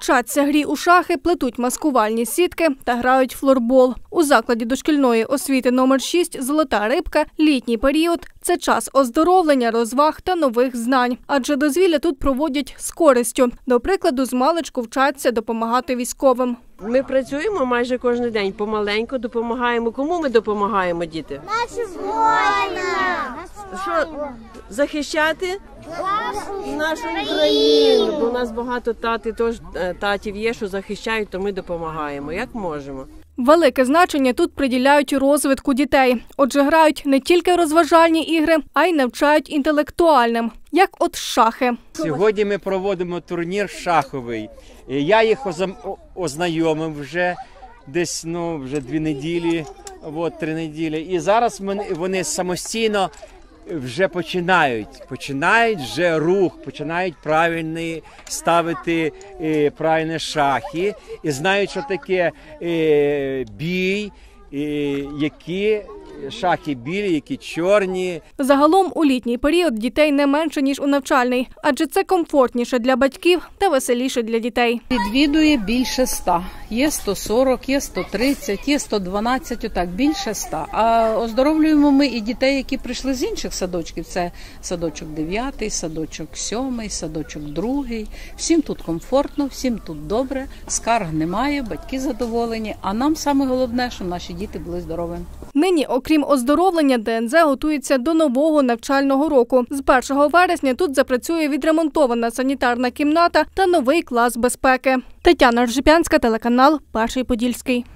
Вчаться грі у шахи, плетуть маскувальні сітки та грають флорбол. У закладі дошкільної освіти номер 6 «Золота рибка» літній період – це час оздоровлення, розваг та нових знань. Адже дозвілля тут проводять з користю. До прикладу, змалечку вчаться допомагати військовим. Ми працюємо майже кожен день, помаленьку допомагаємо. Кому ми допомагаємо, діти? Нашим воїнам! Що, захищати нашу країну? Бо у нас багато татів є, що захищають, то ми допомагаємо, як можемо. Велике значення тут приділяють розвитку дітей. Отже, грають не тільки розважальні ігри, а й навчають інтелектуальним, як от шахи. Сьогодні ми проводимо турнір шаховий. Я їх ознайомив вже десь вже 2 неділі, 3 неділі. І зараз вони самостійно вже починають вже рух, починають правильно ставити правильні шахи і знають, що таке бій, які шахи білі, які чорні. Загалом у літній період дітей не менше, ніж у навчальний, адже це комфортніше для батьків та веселіше для дітей. Відвідує більше 100. Є 140, є 130, є 112, отак, більше 100. А оздоровлюємо ми і дітей, які прийшли з інших садочків. Це садочок 9, садочок 7, садочок 2. Всім тут комфортно, всім тут добре, скарг немає, батьки задоволені. А нам саме головне, щоб наші діти були здорові. Нині, окрім оздоровлення, ДНЗ готується до нового навчального року. З 1 вересня тут запрацює відремонтована санітарна кімната та новий клас безпеки. Тетяна Ржепянська, телеканал «Перший Подільський».